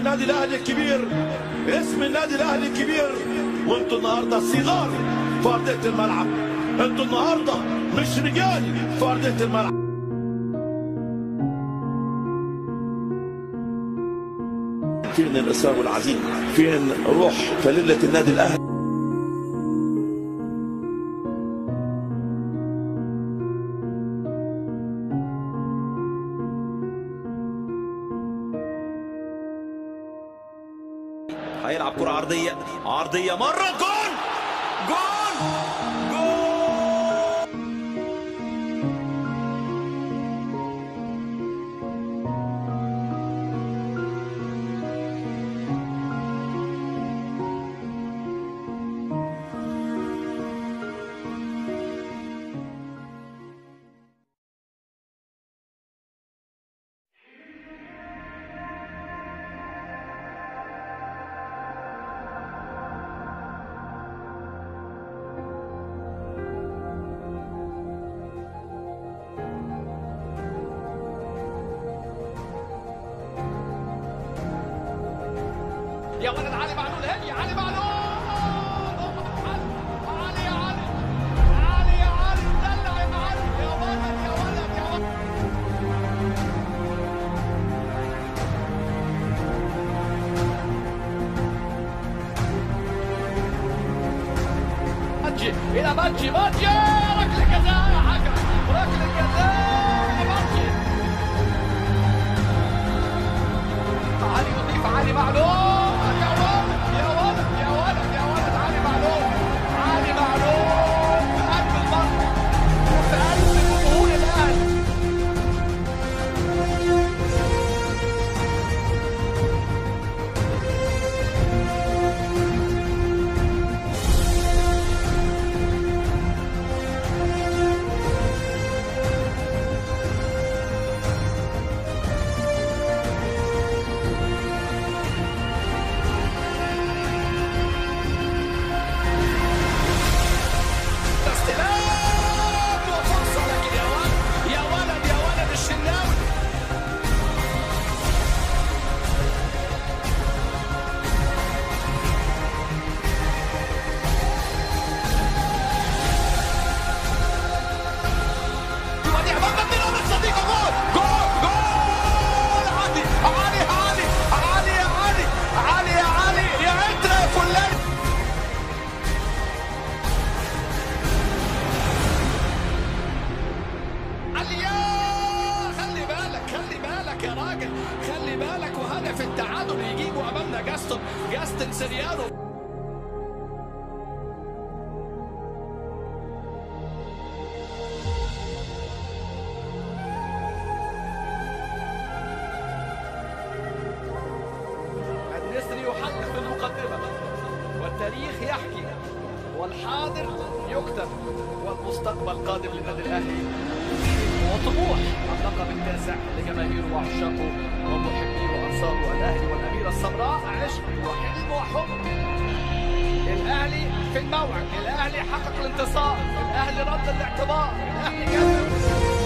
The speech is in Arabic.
النادي الاهلي الكبير، اسم النادي الاهلي الكبير. وانتوا النهارده صغار في ارضيه الملعب، انتوا النهارده مش رجال في ارضيه الملعب. فين الاصرار والعزيمه؟ فين روح فليله النادي الاهلي؟ هيلعب كرة عرضية، عرضية مرة، جول جول جول. يا ولد علي معلول، هي علي معلول، علي يا علي، علي يا علي، دلع يا معلم، يا ولد يا ولد يا ولد. ماتشي الى ماتشي، ركله جزاء يا حكم، ركله جزاء ماتشي. علي يضيف، علي معلول، يا راجل خلي بالك. وهدف التعادل يجيبه امامنا جاستن سيريانو. النسر يحقق في المقدمه، والتاريخ يحكي، والحاضر يكتب، والمستقبل قادم للنادي الاهلي. وطموح اللقب التاسع لجماهيره وعشاقه ومحبيه وانصاره. الاهلي والاميره السمراء عشق وحلم وحب. الاهلي في الموعد، الاهلي حقق الانتصار، الاهلي رد الاعتبار، الاهلي كسب.